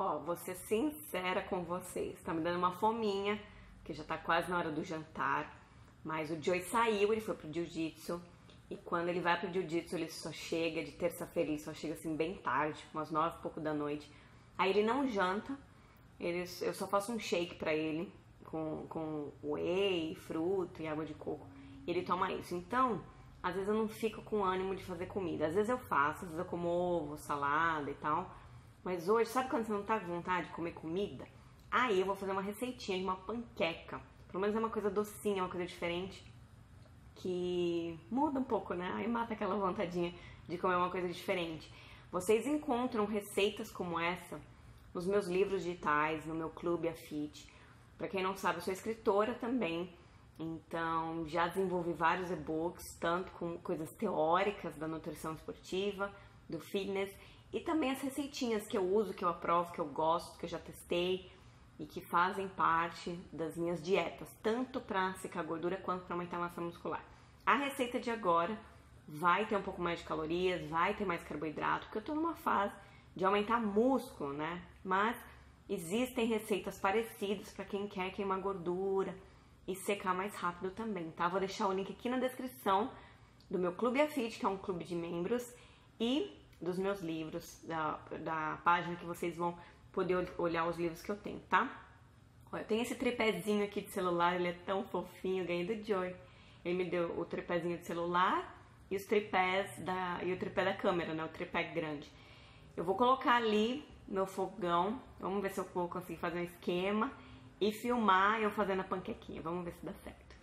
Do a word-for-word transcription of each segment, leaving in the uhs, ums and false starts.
Ó, vou ser sincera com vocês, tá me dando uma fominha, porque já tá quase na hora do jantar, mas o Joey saiu, ele foi pro jiu-jitsu, e quando ele vai pro jiu-jitsu, ele só chega, de terça-feira, ele só chega assim bem tarde, umas nove e pouco da noite, aí ele não janta, ele, eu só faço um shake pra ele, com, com whey, fruta e água de coco, e ele toma isso, então, às vezes eu não fico com ânimo de fazer comida, às vezes eu faço, às vezes eu como ovo, salada e tal. Mas hoje, sabe quando você não tá com vontade de comer comida? Aí eu vou fazer uma receitinha de uma panqueca. Pelo menos é uma coisa docinha, uma coisa diferente. Que muda um pouco, né? Aí mata aquela vontadinha de comer uma coisa diferente. Vocês encontram receitas como essa nos meus livros digitais, no meu Clube Afit. Pra quem não sabe, eu sou escritora também. Então, já desenvolvi vários e-books, tanto com coisas teóricas da nutrição esportiva, do fitness, e também as receitinhas que eu uso, que eu aprovo, que eu gosto, que eu já testei e que fazem parte das minhas dietas, tanto para secar gordura quanto para aumentar a massa muscular. A receita de agora vai ter um pouco mais de calorias, vai ter mais carboidrato, porque eu tô numa fase de aumentar músculo, né? Mas existem receitas parecidas para quem quer queimar gordura e secar mais rápido também, tá? Vou deixar o link aqui na descrição do meu Clube Afit, que é um clube de membros, e dos meus livros, da, da página que vocês vão poder olhar os livros que eu tenho, tá? Olha, eu tenho esse tripézinho aqui de celular, ele é tão fofinho, eu ganhei do Joy. Ele me deu o tripézinho de celular e os tripés da, e o tripé da câmera, né? O tripé grande. Eu vou colocar ali meu fogão, vamos ver se eu vou conseguir fazer um esquema e filmar eu fazendo a panquequinha, vamos ver se dá certo.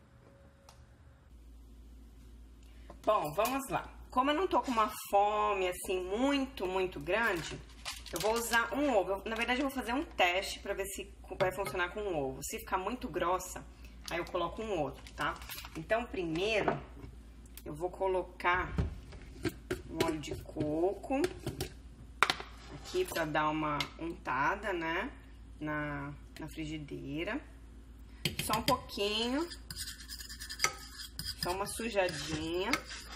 Bom, vamos lá. Como eu não tô com uma fome, assim, muito, muito grande, eu vou usar um ovo. Eu, na verdade, eu vou fazer um teste pra ver se vai funcionar com um ovo. Se ficar muito grossa, aí eu coloco um outro, tá? Então, primeiro, eu vou colocar um óleo de coco aqui pra dar uma untada, né? Na, na frigideira. Só um pouquinho. Só uma sujadinha.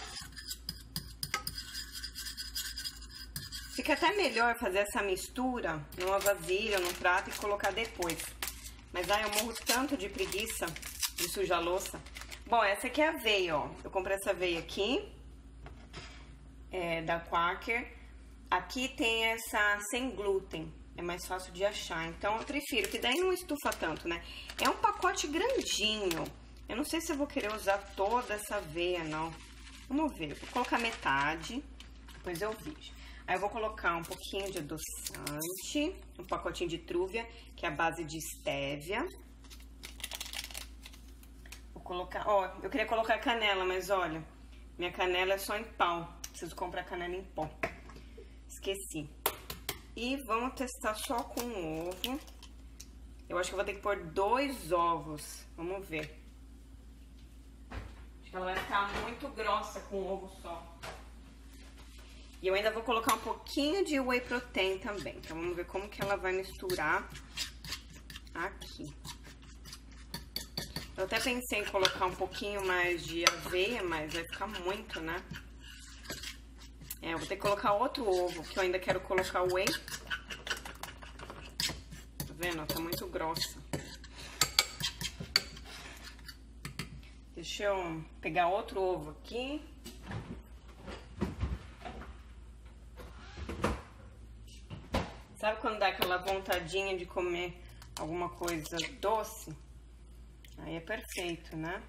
Fica até melhor fazer essa mistura numa vasilha, num prato e colocar depois. Mas ai, eu morro tanto de preguiça de sujar a louça. Bom, essa aqui é a aveia, ó. Eu comprei essa aveia aqui, é, da Quaker. Aqui tem essa sem glúten, é mais fácil de achar. Então eu prefiro, que daí não estufa tanto, né? É um pacote grandinho. Eu não sei se eu vou querer usar toda essa aveia, não. Vamos ver, vou colocar metade, depois eu vejo. Aí eu vou colocar um pouquinho de adoçante, um pacotinho de trúvia, que é a base de estévia. Vou colocar, ó, eu queria colocar canela, mas olha, minha canela é só em pau. Preciso comprar canela em pó. Esqueci. E vamos testar só com um ovo. Eu acho que eu vou ter que pôr dois ovos. Vamos ver. Acho que ela vai ficar muito grossa com um ovo só. E eu ainda vou colocar um pouquinho de whey protein também. Então, vamos ver como que ela vai misturar aqui. Eu até pensei em colocar um pouquinho mais de aveia, mas vai ficar muito, né? É, eu vou ter que colocar outro ovo, que eu ainda quero colocar whey. Tá vendo? Ela tá muito grossa. Deixa eu pegar outro ovo aqui. Sabe quando dá aquela vontadinha de comer alguma coisa doce? Aí é perfeito, né?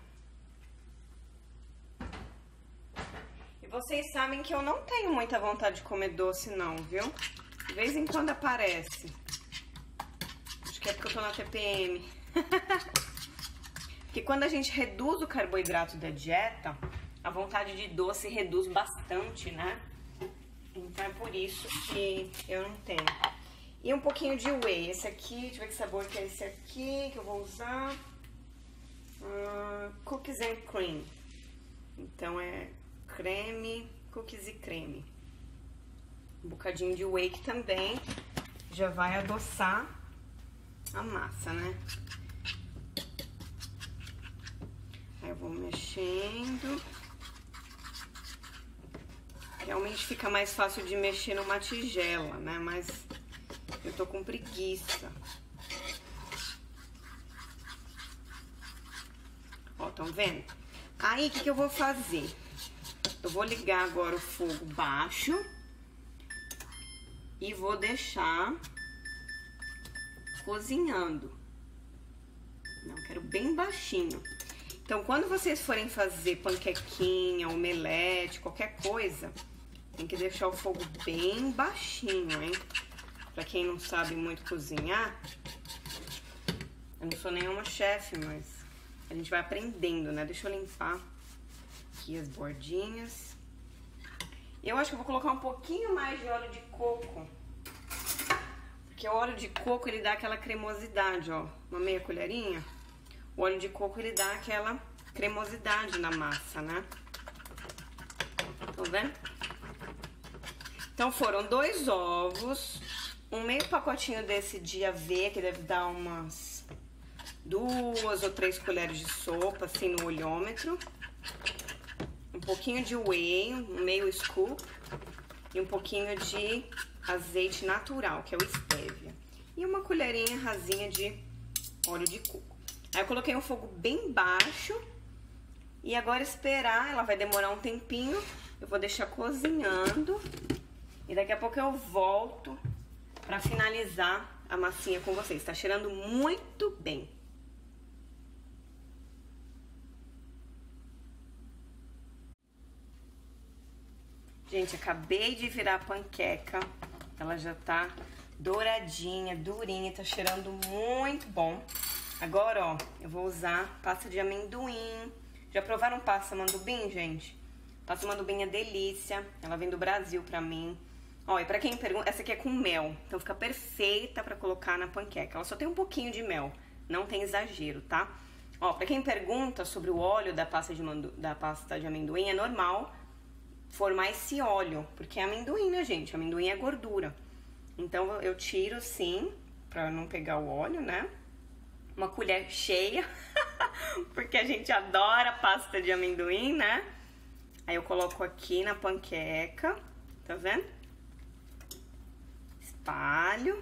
E vocês sabem que eu não tenho muita vontade de comer doce não, viu? De vez em quando aparece. Acho que é porque eu tô na T P M. Porque quando a gente reduz o carboidrato da dieta, a vontade de doce reduz bastante, né? Então é por isso que eu não tenho. E um pouquinho de whey. Esse aqui, deixa eu ver que sabor que é esse aqui que eu vou usar. Uh, cookies and cream. Então é creme, cookies e creme. Um bocadinho de whey que também já vai adoçar a massa, né? Aí eu vou mexendo. Realmente fica mais fácil de mexer numa tigela, né? Mas eu tô com preguiça. Ó, estão vendo? Aí, o que que eu vou fazer? Eu vou ligar agora o fogo baixo e vou deixar cozinhando. Não, quero bem baixinho. Então, quando vocês forem fazer panquequinha, omelete, qualquer coisa, tem que deixar o fogo bem baixinho, hein? Pra quem não sabe muito cozinhar, eu não sou nenhuma chefe, mas a gente vai aprendendo, né? Deixa eu limpar aqui as bordinhas. Eu acho que eu vou colocar um pouquinho mais de óleo de coco. Porque o óleo de coco, ele dá aquela cremosidade, ó. Uma meia colherinha. O óleo de coco, ele dá aquela cremosidade na massa, né? Estão vendo? Então, foram dois ovos, um meio pacotinho desse de aveia, que deve dar umas duas ou três colheres de sopa, assim, no olhômetro. Um pouquinho de whey, um meio scoop. E um pouquinho de azeite natural, que é o stevia. E uma colherinha rasinha de óleo de coco. Aí eu coloquei um fogo bem baixo e agora esperar, ela vai demorar um tempinho, eu vou deixar cozinhando e daqui a pouco eu volto pra finalizar a massinha com vocês. Tá cheirando muito bem. Gente, acabei de virar a panqueca, ela já tá douradinha, durinha, tá cheirando muito bom. Agora, ó, eu vou usar pasta de amendoim. Já provaram pasta mandubim, gente? Pasta mandubim é delícia. Ela vem do Brasil pra mim. Ó, e pra quem pergunta, essa aqui é com mel. Então fica perfeita pra colocar na panqueca. Ela só tem um pouquinho de mel. Não tem exagero, tá? Ó, pra quem pergunta sobre o óleo da pasta de, mandu... da pasta de amendoim, é normal formar esse óleo. Porque é amendoim, né, gente? Amendoim é gordura. Então eu tiro, sim, pra não pegar o óleo, né? Uma colher cheia, porque a gente adora pasta de amendoim, né? Aí eu coloco aqui na panqueca, tá vendo? Espalho.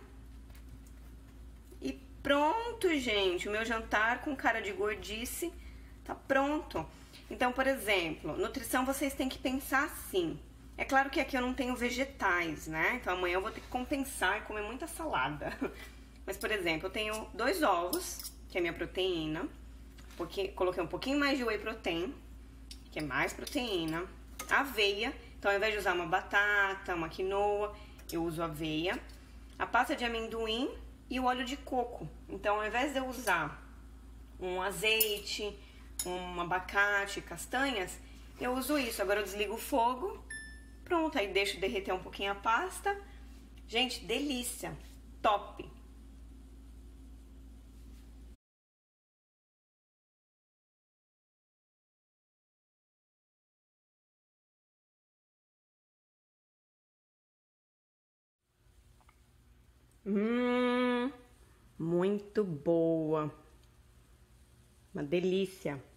E pronto, gente. O meu jantar com cara de gordice tá pronto. Então, por exemplo, nutrição vocês têm que pensar assim. É claro que aqui eu não tenho vegetais, né? Então amanhã eu vou ter que compensar e comer muita salada. Mas, por exemplo, eu tenho dois ovos, que é minha proteína. Porque coloquei um pouquinho mais de whey protein, que é mais proteína. Aveia, então ao invés de usar uma batata, uma quinoa, eu uso aveia. A pasta de amendoim e o óleo de coco. Então, ao invés de eu usar um azeite, um abacate, castanhas, eu uso isso. Agora eu desligo o fogo, pronto, aí deixo derreter um pouquinho a pasta. Gente, delícia, top! Hum, muito boa. Uma delícia.